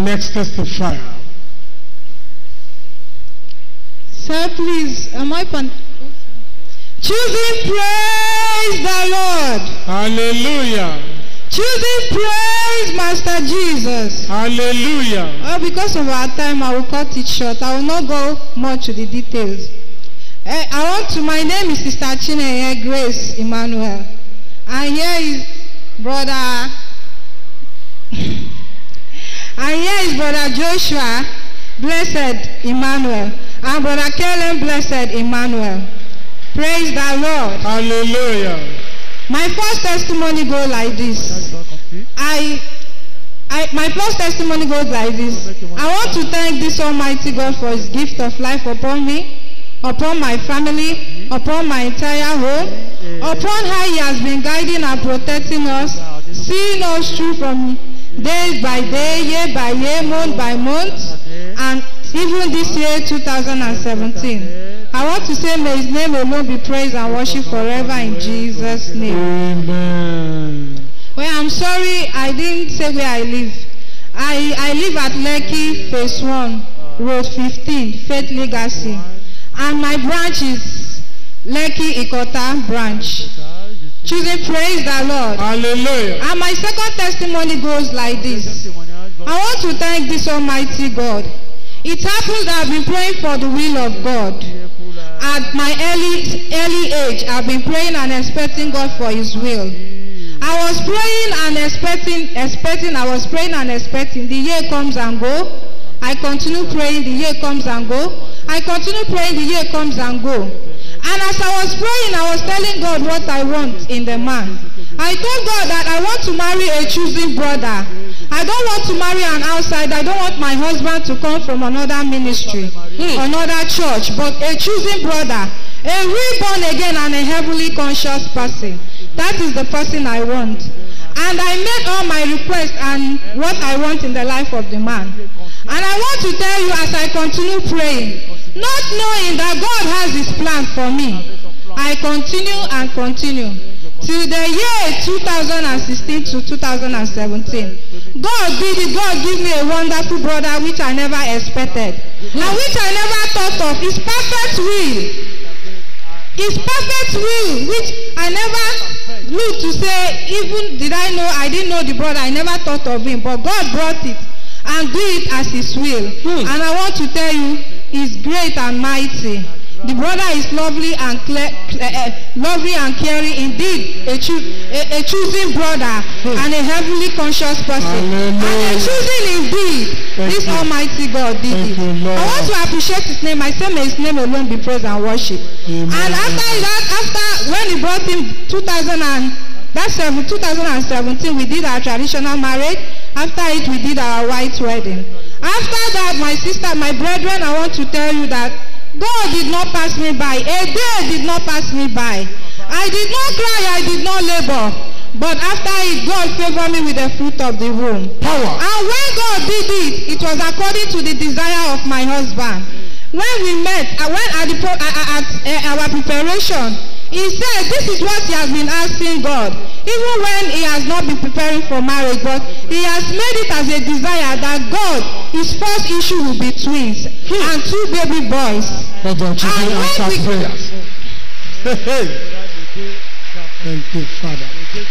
next testifier. Sir, please, am I choosing praise the Lord? Hallelujah. Choosing praise Master Jesus. Hallelujah. Well, because of our time, I will cut it short. I will not go much to the details. My name is Sister Chineye Grace Emmanuel. And here is Brother Joshua Blessed Emmanuel. And Brother Kellen Blessed Emmanuel. Praise the Lord. Hallelujah. My first testimony goes like this. My first testimony goes like this. I want to thank this Almighty God for His gift of life upon me, upon my family, upon my entire home, upon how He has been guiding and protecting us, seeing us through from day by day, year by year, month by month, and even this year, 2017. I want to say, may His name alone be praised and worshipped forever in Jesus' name. Amen. Well, I'm sorry I didn't say where I live. I live at Lekki, Phase 1, Road 15, Faith Legacy. And my branch is Lekki Ikota branch. Choosing praise the Lord. Hallelujah. And my second testimony goes like this. I want to thank this Almighty God. It happens that I've been praying for the will of God. At my early age, I've been praying and expecting God for His will. I was praying and expecting. I was praying and expecting. The year comes and go. I continue praying. The year comes and go. I continue praying. The year comes and go. And as I was praying, I was telling God what I want in the man. I told God that I want to marry a choosing brother. I don't want to marry an outsider. I don't want my husband to come from another ministry, another church, but a choosing brother, a reborn again and a heavenly conscious person. That is the person I want. And I made all my requests and what I want in the life of the man. And I want to tell you, as I continue praying, not knowing that God has His plan for me, I continue and continue. Till the year 2016 to 2017. God did it. God gave me a wonderful brother which I never expected. And which I never thought of. His perfect will. His perfect will, which I never looked to say, even did I know, I didn't know the brother, I never thought of him. But God brought it and do it as His will. And I want to tell you, He's great and mighty. The brother is lovely and lovely and caring indeed, a choosing brother and a heavenly conscious person. Hallelujah. And a choosing indeed. This Almighty God did it. I want to appreciate His name. I say may His name alone be praised and worshipped. And after that, when He brought him 2017, we did our traditional marriage. After it, we did our white wedding. After that, my sister, my brethren, I want to tell you that God did not pass me by. A day did not pass me by. I did not cry, I did not labor. But after it, God favored me with the fruit of the womb. Power. And when God did it, it was according to the desire of my husband. When we met, at our preparation, he said, this is what he has been asking God. Even when he has not been preparing for marriage, but he has made it as a desire that God, his first issue will be twins and 2 baby boys. And when prayers. Thank you, Father.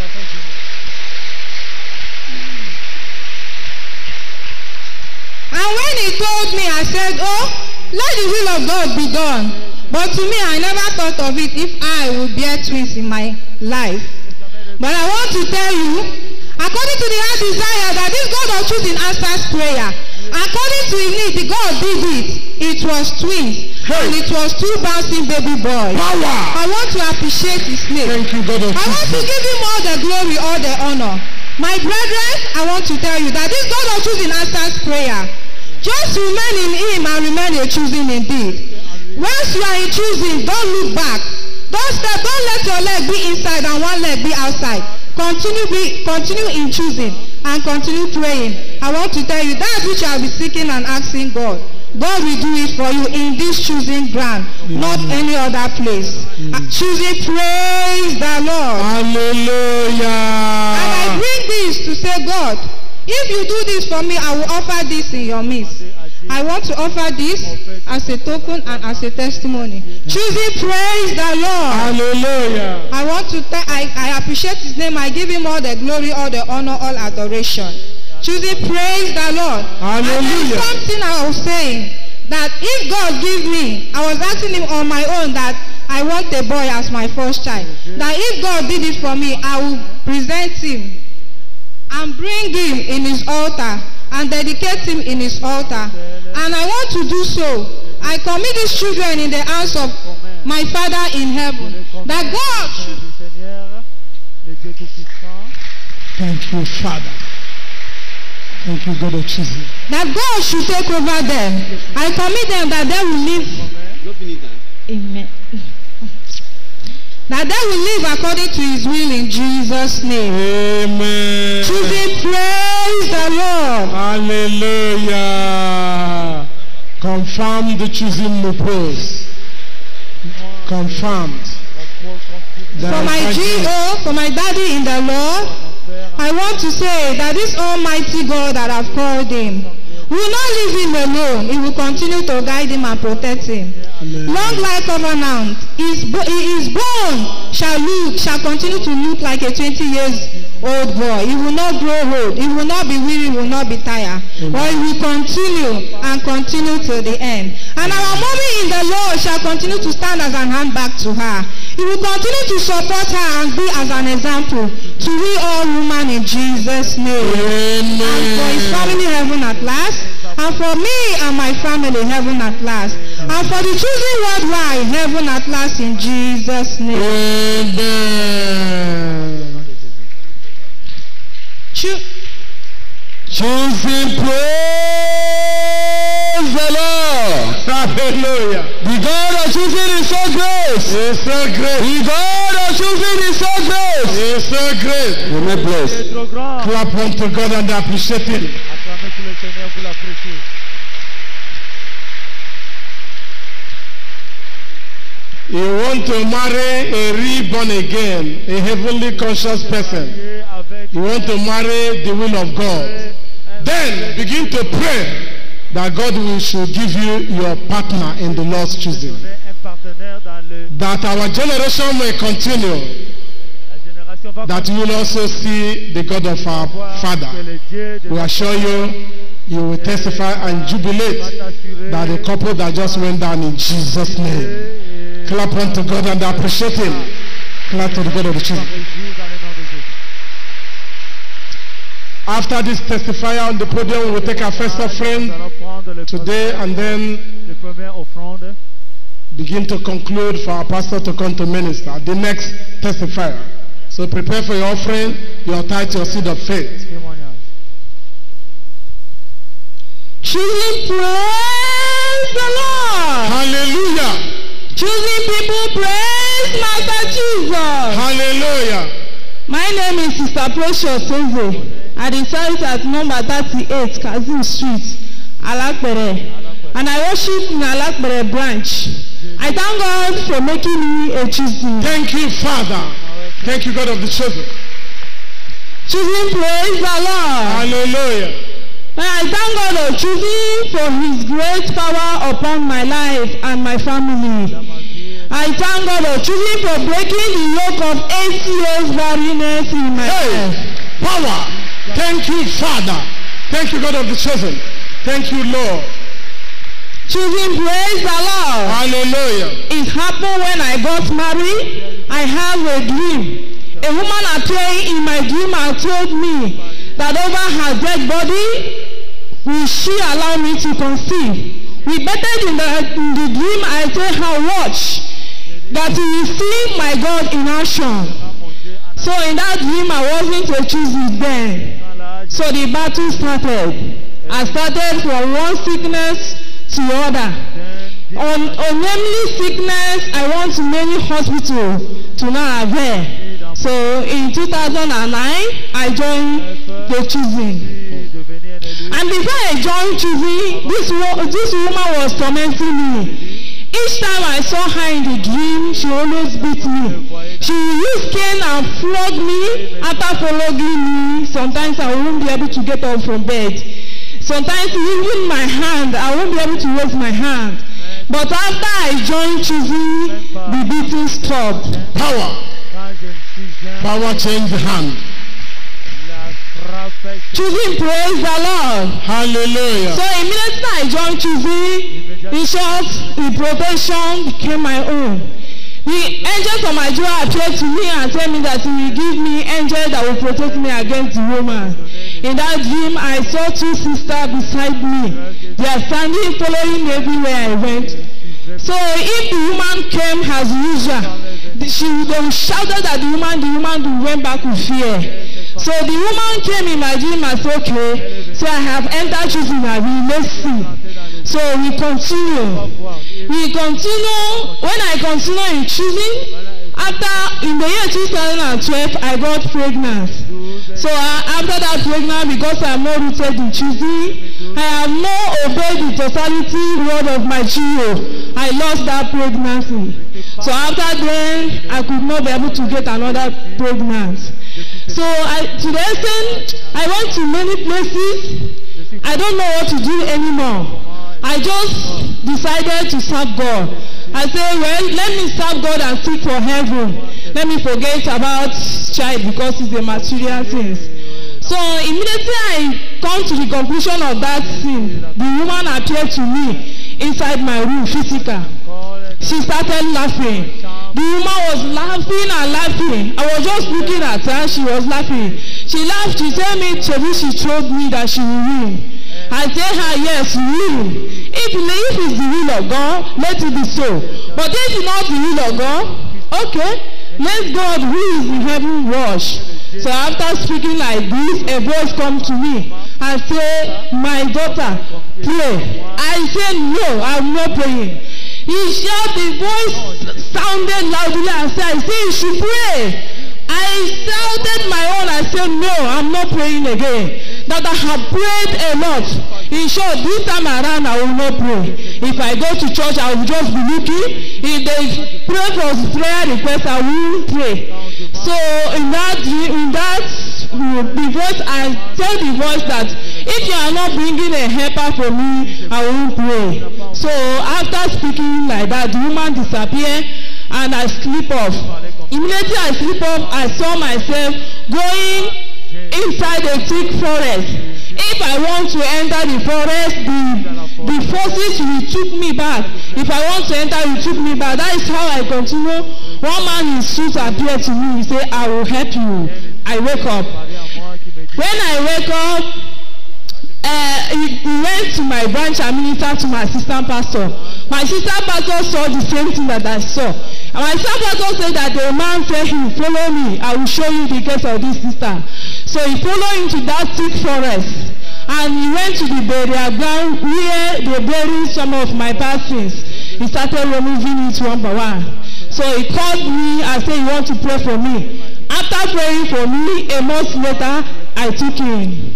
And when he told me, I said, oh, let the will of God be done. But to me, I never thought of it if I would bear twins in my life. But I want to tell you, according to the heart desire that this God of truth answers prayer, according to his need, the God did it. It was twins. And it was 2 bouncing baby boys. Power. I want to appreciate his name. Thank you, God of I want to give him all the glory, all the honor. My brethren, I want to tell you that this God of truth answers prayer. Just remain in him and remain a choosing indeed. Once you are in choosing, don't look back. Don't step, don't let your leg be inside and one leg be outside. Continue in choosing and continue praying. I want to tell you that which I will be seeking and asking God. God will do it for you in this choosing ground, not any other place. Choosing, praise the Lord. Hallelujah. And I bring this to say, God, If you do this for me, I will offer this in your midst. I want to offer this as a token and as a testimony. Choosing praise the Lord. Hallelujah. I want to I appreciate his name. I give him all the glory, all the honor, all adoration. Choosing praise the Lord. Hallelujah. And there's something I was saying, that if God give me, I was asking him on my own that I want a boy as my first child. That if God did it for me, I will present him and bring him in his altar and dedicate him in his altar. And I want to do so. I commit these children in the hands of my Father in heaven. That God should... Thank you, Father. Thank you, God of Jesus. That God should take over them. I commit them that they will live. Amen. That they will live according to his will in Jesus' name. Amen. Choosing praise the Lord. Hallelujah. Confirmed the choosing purpose. Confirmed. For my GO, for my daddy in the Lord, I want to say that this almighty God that I've called him will not leave him alone. He will continue to guide him and protect him. Amen. Long life covenant, his bone shall continue to look like a 20 years old boy. He will not grow old. He will not be weary. He will not be tired. Amen. But he will continue and continue to the end. And our mommy in the Lord shall continue to stand as an hand back to her. He will continue to support her and be as an example to we all women in Jesus' name. Amen. And for his family, heaven at last. And for me and my family, heaven at last. And for the children worldwide, heaven at last in Jesus' name. Amen. Choosing praise the Lord. Hallelujah. The God of choosing is so great. He is so great. The God of choosing is so great. He is so great. Remain blessed. Clap unto God and appreciate him. You want to marry a reborn again, a heavenly conscious person. You want to marry the will of God. Then begin to pray that God should give you your partner in the Lord's choosing. That our generation may continue. That you will also see the God of our Father. We assure you, you will testify and jubilate that the couple that just went down in Jesus' name. Clap unto God and appreciate him. Clap to the God of the church. After this testifier on the podium, we will take our first offering today and then begin to conclude for our pastor to come to minister. The next testifier. So prepare for your offering, your tithe, your seed of faith. Choosing praise the Lord. Hallelujah. Choosing people praise Master Jesus. Hallelujah. My name is Sister Precious Eze. I reside at number 38 Kazim Street, Alakpere. And I worship in Alakpere branch. I thank God for making me a choosing. Thank you, Father. Thank you, God of the chosen. Choosing praise the Lord. Hallelujah. I thank God for choosing for his great power upon my life and my family. I thank God for choosing for breaking the yoke of 8 years barrenness in my life. Power. Thank you, Father. Thank you, God of the chosen. Thank you, Lord. Choosing praise the Lord. Hallelujah. It happened when I got married. I have a dream. A woman appeared in my dream and told me that over her dead body, will she allow me to conceive? We betted in the dream. I told her, watch, that you will see my God in action. So in that dream, I wasn't to choose it then. So the battle started. I started from one sickness to other. On namely sickness, I went to many hospitals to now avail. So in 2009, I joined the choosing. And before I joined choosing, this woman was tormenting me. Each time I saw her in the dream, she always beat me. She will use cane and flog me. After flogging me, sometimes I won't be able to get up from bed. Sometimes even my hand, I won't be able to raise my hand. But after I joined choosing, the beating stopped. Power change the hand. Choosing, praise the Lord. Hallelujah. So immediately I joined choosing, in short, the protection became my own. The angel from my joy appeared to me and told me that he will give me angel that will protect me against the woman. In that dream, I saw two sisters beside me. They are standing, following me everywhere I went. So if the woman came as usual, they shouted at the woman went back with fear. So the woman came in my dream and said, okay, so I have entered choosing my will, let's see. So we continue. When I continue in choosing, in the year 2012, I got pregnant. So after that pregnant, because I am more rooted in choosing, I have more obeyed the totality word of my children. I lost that pregnancy. So after then, I could not be able to get another pregnancy. So to the extent, I went to many places. I don't know what to do anymore. I just decided to serve God. I said, well, let me serve God and seek for heaven. Let me forget about child because it's a material thing. So immediately I come to the conclusion of that sin. The woman appeared to me inside my room, physical. She started laughing. The woman was laughing and laughing. I was just looking at her. She was laughing. She laughed. She told me, she told me that she will win. I tell her, yes, you will. If it's the will of God, let it be so. But if it's not the will of God, okay, let God who is in heaven watch. So after speaking like this, a voice comes to me and say, my daughter, pray. I said, no, I'm not praying. He shouted, the voice sounded loudly and said, I say you should pray. I shouted my own. I said, no, I'm not praying again. That I have prayed a lot. In short, this time around I will not pray. If I go to church, I will just be looking. If they pray for prayer request, I will pray. So in that the voice, I tell the voice that if you are not bringing a helper for me, I won't pray. So after speaking like that, the woman disappeared and I sleep off. Immediately I sleep off, I saw myself going inside a thick forest. If I want to enter the forest, the forces will took me back. If I want to enter, it took me back. That is how I continue. One man in suit appeared to me. He said, I will help you. I wake up. When I wake up, he went to my branch and ministered to my assistant pastor. My assistant pastor saw the same thing that I saw. And my assistant pastor said that the man said, he will follow me. I will show you the case of this sister. So he followed him to that thick forest. And he went to the burial ground where they buried some of my persons. He started removing it one by one. So he called me and said, you want to pray for me? After praying for me, a month later, I took him.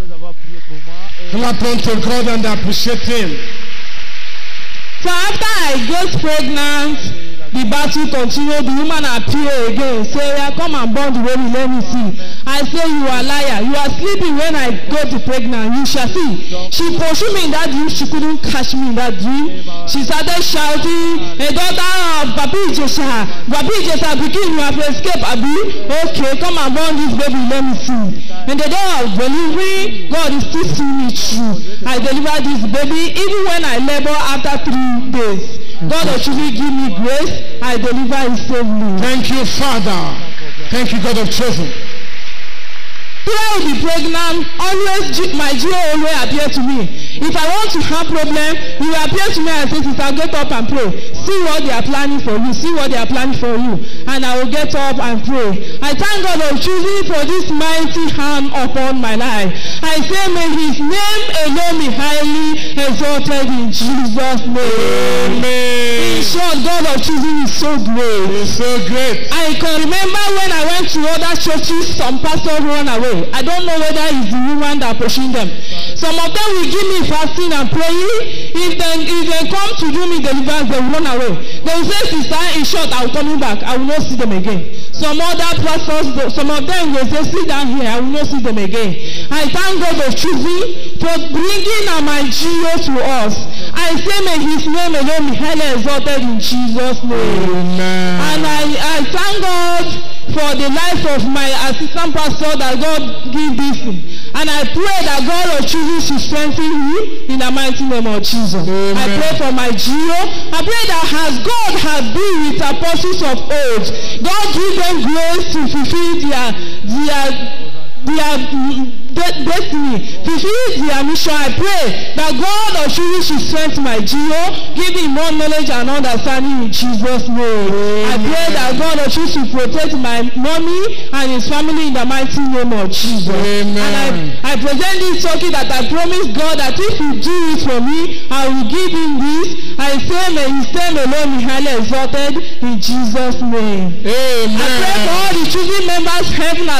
Clap unto God and appreciate him. So after I got pregnant, the battle continued. The woman appeared again. Say, yeah, come and born the baby, let me see. I say, you are a liar. You are sleeping when I got pregnant. You shall see. She pursued me in that dream. She couldn't catch me in that dream. She started shouting, a daughter of Papi Jesha. Papi Jesha, begin, you have escaped, Abi. Okay, come and born this baby, let me see. In the day of delivery, God is still seeing me through. I delivered this baby even when I labor after 3 days. God actually give me grace. I deliver it safely. Thank you, Father. Thank you, God of chosen. Throughout the pregnant, my GO always appear to me. If I want to have problem, he will appear to me and say, sister, get up and pray. see what they are planning for you. See what they are planning for you. And I will get up and pray. I thank God for choosing for this mighty hand upon my life. I say, may his name alone be highly exalted in Jesus' name. Amen. In short, God of choosing is so great. It's so great. I can remember when I went to other churches, some pastors run away. I don't know whether it's the woman that pushing them. Some of them will give me fasting and praying. If they come to do me deliverance, they will run away. They will say, sister, in short, I will coming back. I will not see them again. Some other pastors, some of them will say, sit down here. I will not see them again. I thank God for choosing, for bringing my GO to us. I say, may his name alone be highly exalted in Jesus' name. Amen. And I thank God for the life of my assistant pastor that God give this. And I pray that God will choose to strengthen you in the mighty name of Jesus. Amen. I pray for my GO. I pray that as God has been with apostles of old, God give them grace to fulfill their destiny, fulfill their mission. I pray that God will choose to strengthen my GO, give him more knowledge and understanding in Jesus' name. Amen. I pray that God will choose to protect my mommy and his family in the mighty name of Jesus. Amen. And I present this talking that I promise God that if you do it for me, I will give him this. I say, may his name alone be highly exalted in Jesus' name. Amen. I pray for all the choosing members, heaven